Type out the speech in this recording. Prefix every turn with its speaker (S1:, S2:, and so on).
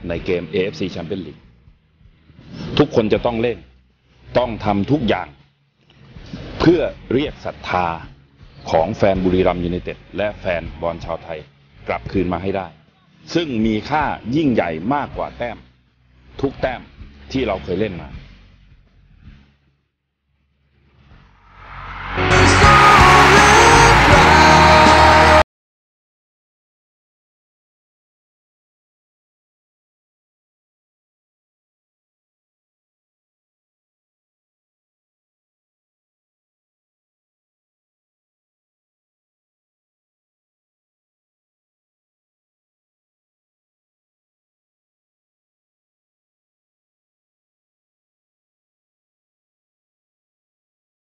S1: ในเกม AFC Champions League ทุกคนจะต้องเล่นต้องทำทุกอย่างเพื่อเรียกศรัทธาของแฟนบุรีรัมย์ยูไนเต็ดและแฟนบอลชาวไทยกลับคืนมาให้ได้ซึ่งมีค่ายิ่งใหญ่มากกว่าแต้มทุกแต้มที่เราเคยเล่นมา